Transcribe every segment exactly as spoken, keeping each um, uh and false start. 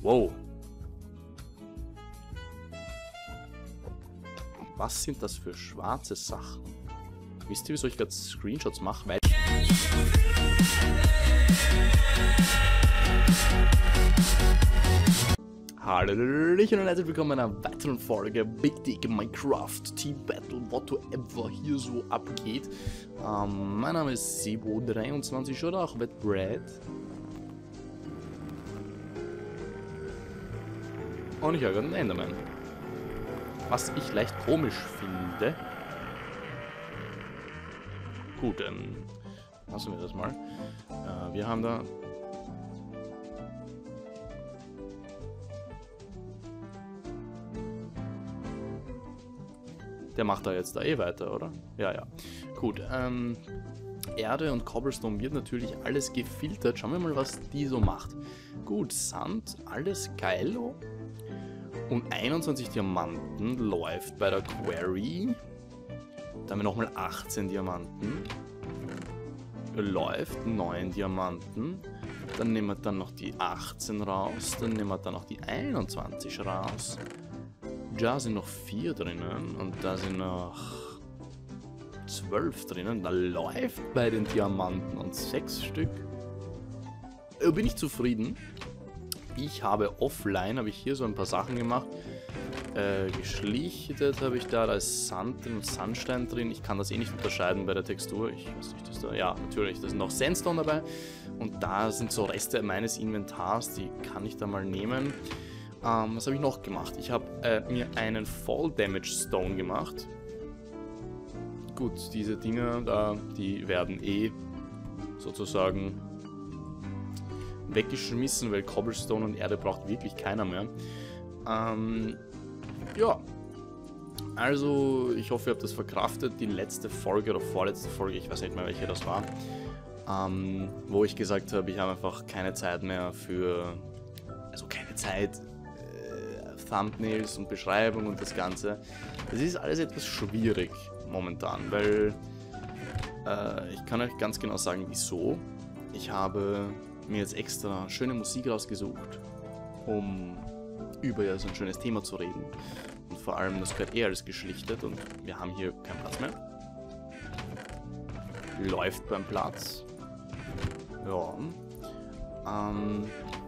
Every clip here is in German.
Wow. Was sind das für schwarze Sachen? Wisst ihr, wieso ich gerade Screenshots mache? Weil Hallöchen und herzlich willkommen in einer weiteren Folge Big Dick Minecraft Team Battle, whatever hier so abgeht. Ähm, mein Name ist Sebo dreiundzwanzig oder auch Wetbrad. Und ich höre gerade einen Enderman. Was ich leicht komisch finde. Gut, ähm, lassen wir das mal. Äh, wir haben da... Der macht da jetzt da eh weiter, oder? Ja, ja. Gut, ähm, Erde und Cobblestone wird natürlich alles gefiltert. Schauen wir mal, was die so macht. Gut, Sand, alles geil. Und einundzwanzig Diamanten läuft bei der Quarry. Dann haben wir nochmal achtzehn Diamanten. Läuft neun Diamanten. Dann nehmen wir dann noch die achtzehn raus. Dann nehmen wir dann noch die einundzwanzig raus. Da sind noch vier drinnen und da sind noch zwölf drinnen. Da läuft bei den Diamanten und sechs Stück. Äh, bin ich zufrieden. Ich habe offline, habe ich hier so ein paar Sachen gemacht. Äh, geschlichtet habe ich da, da ist Sand und Sandstein drin. Ich kann das eh nicht unterscheiden bei der Textur. Ich weiß nicht, dass da, ja, natürlich, da sind noch Sandstone dabei. Und da sind so Reste meines Inventars, die kann ich da mal nehmen. Ähm, was habe ich noch gemacht? Ich habe äh, mir einen Fall Damage Stone gemacht. Gut, diese Dinger da, die werden eh sozusagen weggeschmissen, weil Cobblestone und Erde braucht wirklich keiner mehr. Ähm, ja. Also, ich hoffe, ihr habt das verkraftet. Die letzte Folge oder vorletzte Folge, ich weiß nicht mehr, welche das war, ähm, wo ich gesagt habe, ich habe einfach keine Zeit mehr für, also keine Zeit, Thumbnails und Beschreibung und das Ganze. Das ist alles etwas schwierig momentan, weil äh, ich kann euch ganz genau sagen, wieso. Ich habe mir jetzt extra schöne Musik rausgesucht, um über ja so ein schönes Thema zu reden. Und vor allem, das gehört eh alles geschlichtet und wir haben hier keinen Platz mehr. Läuft beim Platz. Ja. Ähm...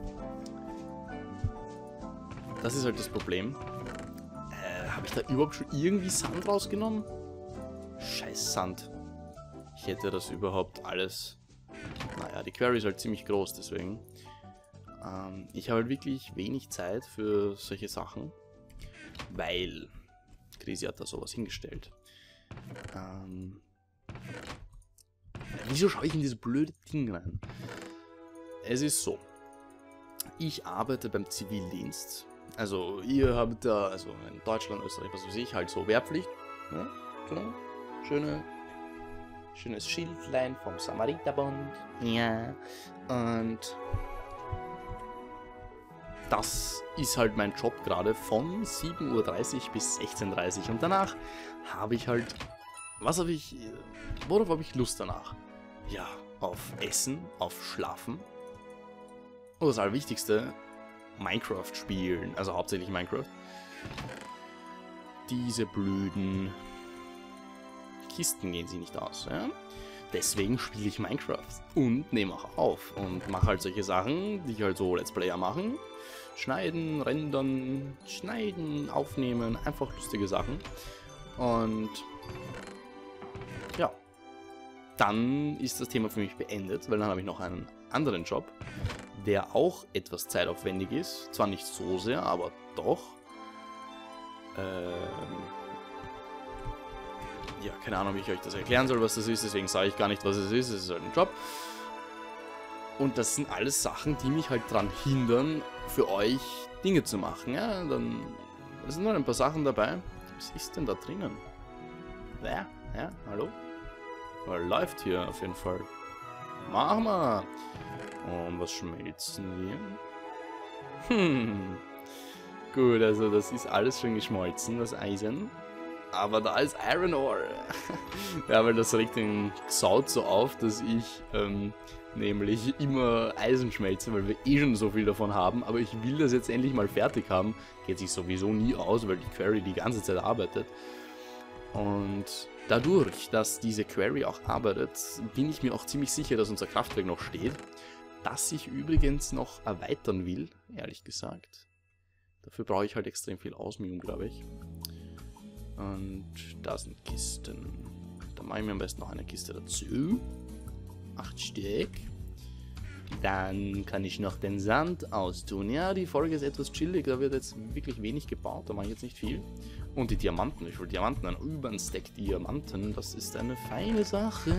Das ist halt das Problem. Äh, habe ich da überhaupt schon irgendwie Sand rausgenommen? Scheiß Sand. Ich hätte das überhaupt alles... Naja, die Quarry ist halt ziemlich groß, deswegen. Ähm, ich habe halt wirklich wenig Zeit für solche Sachen. Weil... Krisi hat da sowas hingestellt. Ähm... Wieso schaue ich in diese blöde Ding rein? Es ist so. Ich arbeite beim Zivildienst. Also ihr habt da, also in Deutschland, Österreich, was weiß ich, halt so Wehrpflicht. Ja, genau. Schöne, schönes Schildlein vom Samariterbund. Ja. Und das ist halt mein Job gerade von sieben Uhr dreißig bis sechzehn Uhr dreißig. Und danach habe ich halt, was habe ich, worauf habe ich Lust danach? Ja, auf Essen, auf Schlafen. Und das Allerwichtigste, Minecraft spielen, also hauptsächlich Minecraft. Diese blöden Kisten gehen sie nicht aus, ja? Deswegen spiele ich Minecraft und nehme auch auf und mache halt solche Sachen, die halt so Let's Player machen. Schneiden, rendern, schneiden, aufnehmen, einfach lustige Sachen. Und ja, dann ist das Thema für mich beendet, weil dann habe ich noch einen anderen Job, der auch etwas zeitaufwendig ist. Zwar nicht so sehr, aber doch. Ähm ja, keine Ahnung, wie ich euch das erklären soll, was das ist. Deswegen sage ich gar nicht, was es ist. Es ist halt ein Job. Und das sind alles Sachen, die mich halt daran hindern, für euch Dinge zu machen. Ja, dann da sind noch ein paar Sachen dabei. Was ist denn da drinnen? Ja, ja, hallo? Weil läuft hier auf jeden Fall. Machen wir! Und was schmelzen wir? Hm. Gut, also das ist alles schon geschmolzen, das Eisen. Aber da ist Iron Ore. Ja, weil das regt den Sound so auf, dass ich ähm, nämlich immer Eisenschmelze, weil wir eh schon so viel davon haben, aber ich will das jetzt endlich mal fertig haben. Geht sich sowieso nie aus, weil die Quarry die ganze Zeit arbeitet. Und dadurch, dass diese Quarry auch arbeitet, bin ich mir auch ziemlich sicher, dass unser Kraftwerk noch steht. Das ich übrigens noch erweitern will, ehrlich gesagt. Dafür brauche ich halt extrem viel Osmium, glaube ich. Und da sind Kisten. Da mache ich mir am besten noch eine Kiste dazu. Acht Stück. Dann kann ich noch den Sand austun. Ja, die Folge ist etwas chillig. Da wird jetzt wirklich wenig gebaut. Da mache ich jetzt nicht viel. Und die Diamanten. Ich will Diamanten. Ein über ein Stack Diamanten. Das ist eine feine Sache.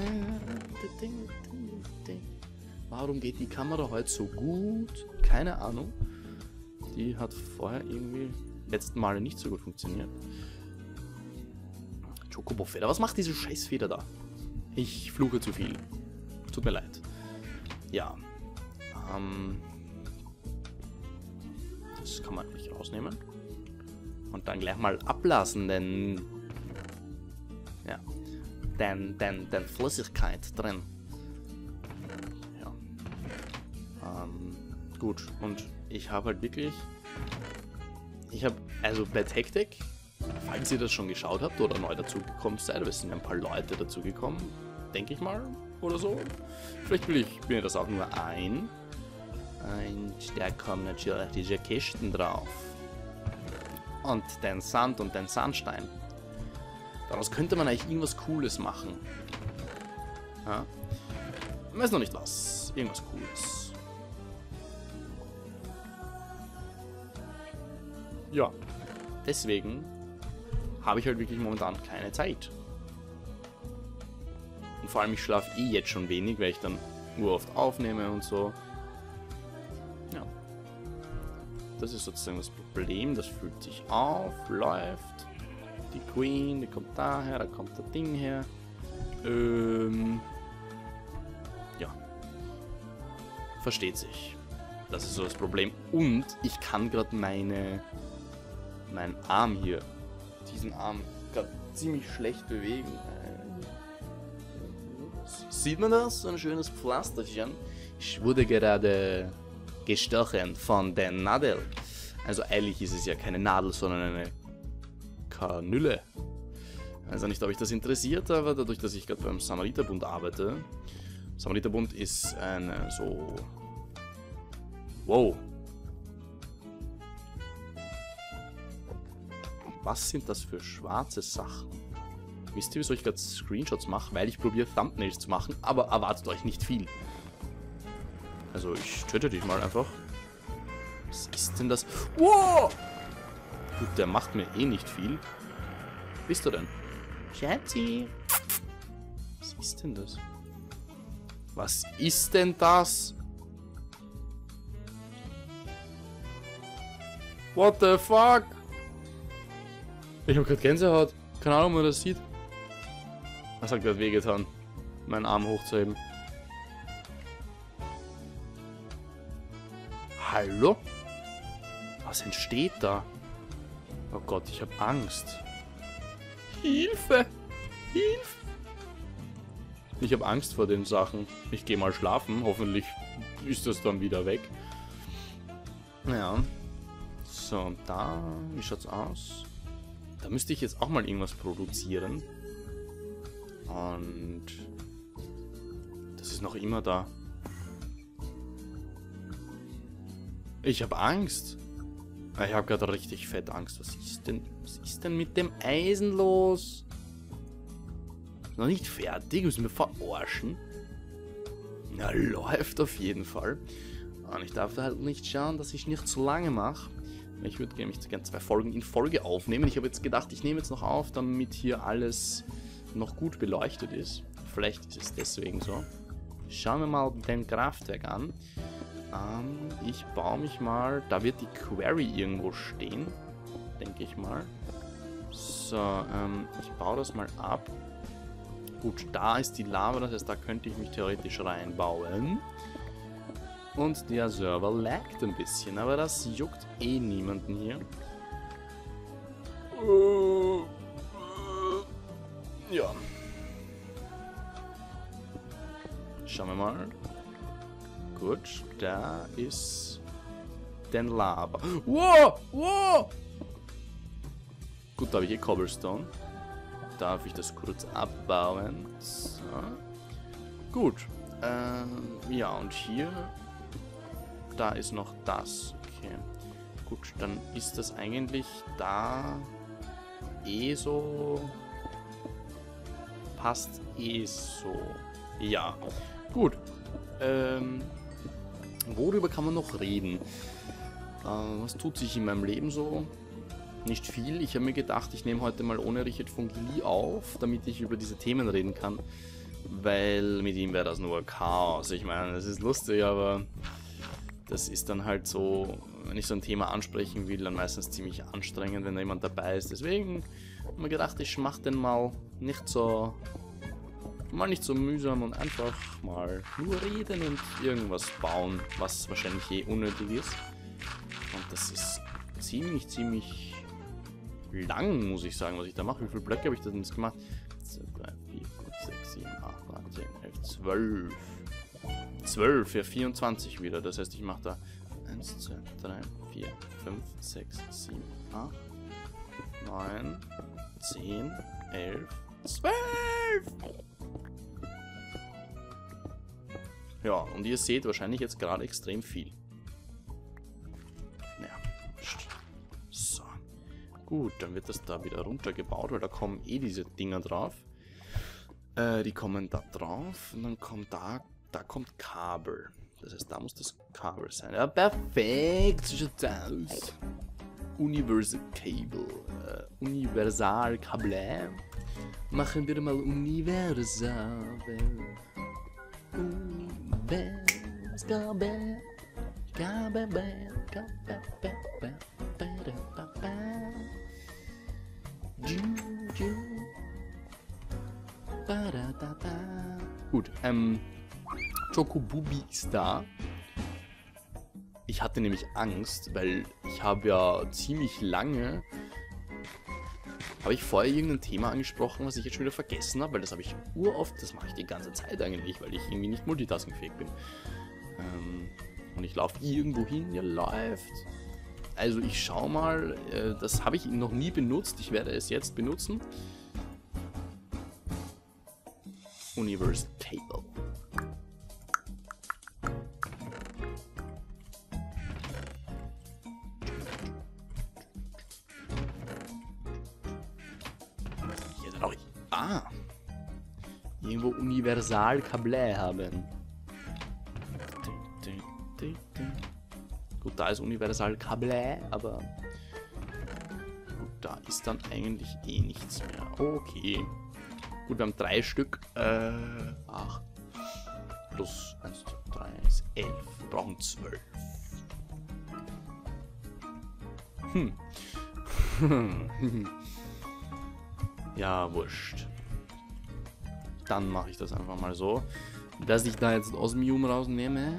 Warum geht die Kamera heute so gut? Keine Ahnung. Die hat vorher irgendwie letzten Male nicht so gut funktioniert. Chocobo-Feder. Was macht diese Scheißfeder da? Ich fluche zu viel. Tut mir leid. Ja. Ähm, das kann man nicht rausnehmen. Und dann gleich mal ablassen, denn... Ja. Denn, denn, denn Flüssigkeit drin. Ja. Ähm, gut. Und ich habe halt wirklich... Ich habe... Also bei Tactic, falls ihr das schon geschaut habt oder neu dazugekommen seid, es sind ein paar Leute dazugekommen, denke ich mal, oder so. Vielleicht will ich mir das auch nur ein. Und da kommen natürlich diese Kisten drauf. Und den Sand und den Sandstein. Daraus könnte man eigentlich irgendwas Cooles machen. Ja? Ich weiß noch nicht was. Irgendwas Cooles. Ja. Deswegen habe ich halt wirklich momentan keine Zeit. Und vor allem, ich schlafe eh jetzt schon wenig, weil ich dann nur oft aufnehme und so. Ja. Das ist sozusagen das Problem. Das füllt sich auf, läuft. Die Queen, die kommt daher, da kommt das Ding her. Ähm. Ja. Versteht sich. Das ist so das Problem. Und ich kann gerade meine... meinen Arm hier, diesen Arm, gerade ziemlich schlecht bewegen. Sieht man das? So ein schönes Pflasterchen. Ich wurde gerade gestochen von der Nadel. Also eigentlich ist es ja keine Nadel, sondern eine Kanüle. Also nicht, ob euch das interessiert, aber dadurch, dass ich gerade beim Samariterbund arbeite. Samariterbund ist eine so... Wow. Was sind das für schwarze Sachen? Wisst ihr, wieso ich gerade Screenshots mache? Weil ich probiere Thumbnails zu machen, aber erwartet euch nicht viel. Also ich töte dich mal einfach. Was ist denn das? Wow! Gut, der macht mir eh nicht viel. Bist du denn? Schatzi! Was ist denn das? Was ist denn das? What the fuck? Ich hab grad Gänsehaut. Keine Ahnung, ob man das sieht. Das hat gerade wehgetan, meinen Arm hochzuheben. Hallo? Was entsteht da? Oh Gott, ich habe Angst. Hilfe! Hilfe! Ich habe Angst vor den Sachen. Ich gehe mal schlafen. Hoffentlich ist das dann wieder weg. Ja. So, und da... Wie schaut's aus? Da müsste ich jetzt auch mal irgendwas produzieren. Und... Das ist noch immer da. Ich habe Angst. Ich habe gerade richtig fett Angst. Was ist denn... Was ist denn mit dem Eisen los? Noch nicht fertig? Müssen wir verarschen? Na, läuft auf jeden Fall. Und ich darf halt nicht schauen, dass ich nicht zu lange mache. Ich würde gerne zwei Folgen in Folge aufnehmen. Ich habe jetzt gedacht, ich nehme jetzt noch auf, damit hier alles noch gut beleuchtet ist. Vielleicht ist es deswegen so. Schauen wir mal den Kraftwerk an. Ähm, ich baue mich mal... Da wird die Quarry irgendwo stehen. Denke ich mal. So, ähm, ich baue das mal ab. Gut, da ist die Lava, das heißt, da könnte ich mich theoretisch reinbauen. Und der Server laggt ein bisschen, aber das juckt eh niemanden hier. Ja. Schauen wir mal. Gut, da ist den Lava. Wow, wow! Gut, da habe ich eh Cobblestone. Darf ich das kurz abbauen? So. Gut. Ähm, ja, und hier, da ist noch das. Okay. Gut, dann ist das eigentlich da eh so. Passt eh so. Ja. Gut. Ähm, worüber kann man noch reden? Äh, was tut sich in meinem Leben so? Nicht viel. Ich habe mir gedacht, ich nehme heute mal ohne Richard von Gili auf, damit ich über diese Themen reden kann. Weil mit ihm wäre das nur Chaos. Ich meine, das ist lustig, aber das ist dann halt so, wenn ich so ein Thema ansprechen will, dann meistens ziemlich anstrengend, wenn da jemand dabei ist. Deswegen habe ich mir gedacht, ich mache den mal nicht so, mal nicht so mühsam und einfach mal nur reden und irgendwas bauen, was wahrscheinlich eh unnötig ist. Und das ist ziemlich, ziemlich lang, muss ich sagen, was ich da mache. Wie viele Blöcke habe ich denn jetzt gemacht? zwei, drei, vier, fünf, sechs, sieben, acht, neun, zehn, elf, zwölf. zwölf, ja, vierundzwanzig wieder. Das heißt, ich mache da eins, zwei, drei, vier, fünf, sechs, sieben, acht, neun, zehn, elf, zwölf. Ja, und ihr seht wahrscheinlich jetzt gerade extrem viel. So. Gut, dann wird das da wieder runtergebaut, weil da kommen eh diese Dinger drauf. Äh, die kommen da drauf und dann kommt da, da kommt Kabel. Das heißt, da muss das Kabel sein. Ja, perfekt, so schaut's aus. Universal Cable. Äh, Universal Cable. Machen wir mal Universal. Universal Cable. Cable. Cable. Gut, ähm, Chocobubi ist da. Ich hatte nämlich Angst, weil ich habe ja ziemlich lange, habe ich vorher irgendein Thema angesprochen, was ich jetzt schon wieder vergessen habe, weil das habe ich uroft, das mache ich die ganze Zeit eigentlich, weil ich irgendwie nicht multitaskingfähig bin. Ähm, und ich laufe irgendwo hin, ja läuft. Also ich schau mal, äh, das habe ich noch nie benutzt, ich werde es jetzt benutzen. Universal Cable. Hier dann auch ich. Ah! Irgendwo Universal Cable haben. Gut, da ist Universal Cable, aber gut, da ist dann eigentlich eh nichts mehr. Okay. Gut, wir haben drei Stück. Äh, acht. Plus eins, zwei, drei ist elf. Wir brauchen zwölf. Hm. Ja, wurscht. Dann mache ich das einfach mal so, dass ich da jetzt Osmium rausnehme.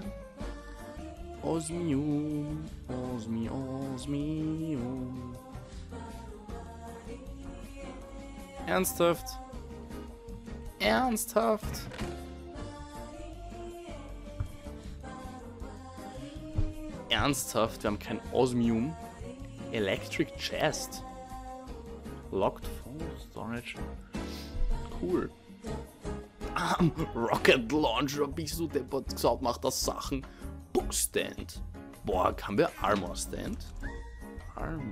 Osmium, Osmium, Osmium. Ernsthaft? Ernsthaft? Ernsthaft? Wir haben kein Osmium. Electric Chest. Locked Full Storage. Cool. Ah, Rocket Launcher. Bist du deppert gesagt, macht das Sachen. Bookstand. Boah, haben wir Armor Stand? Arm.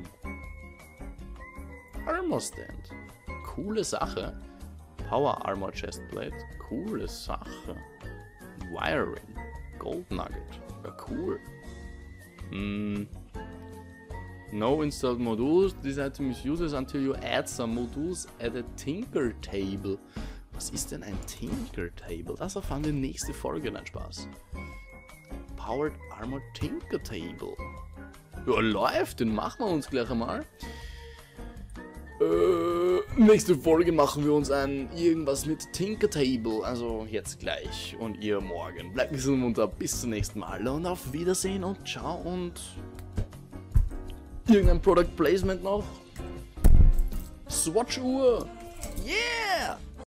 Armor Stand. Coole Sache. Power Armor Chestplate. Coole Sache. Wiring. Gold Nugget. Ja, cool. Hm. No installed modules. This item is useless until you add some modules at a Tinker Table. Was ist denn ein Tinker Table? Das erfahren wir nächste Folge. Nein, Spaß. Powered Armor Tinker Table. Ja, läuft. Den machen wir uns gleich einmal. Äh, nächste Folge machen wir uns ein irgendwas mit Tinker Table. Also jetzt gleich und ihr morgen. Bleibt gesund und bis zum nächsten Mal. Und auf Wiedersehen und ciao und irgendein Product Placement noch. Swatch-Uhr. Yeah!